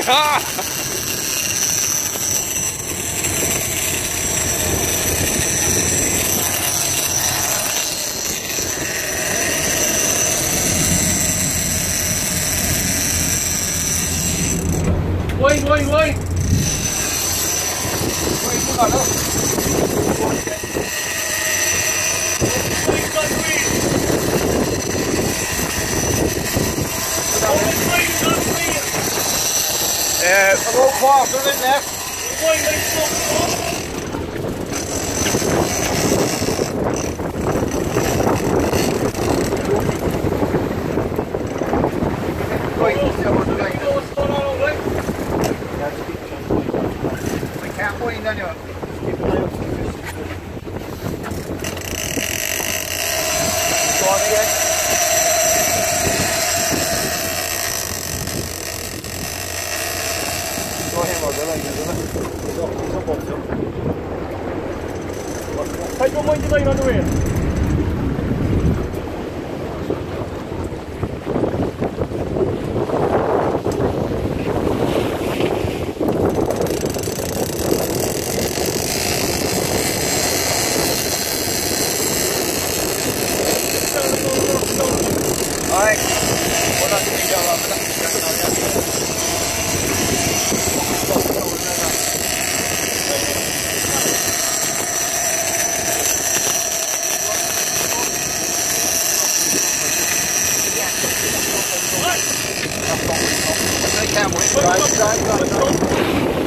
Quay quay quay quay không vào đâu. A little closer than that. Sai com muito bem, Manuel. Ai, vou dar comida lá, vou dar comida lá. Camera. Right.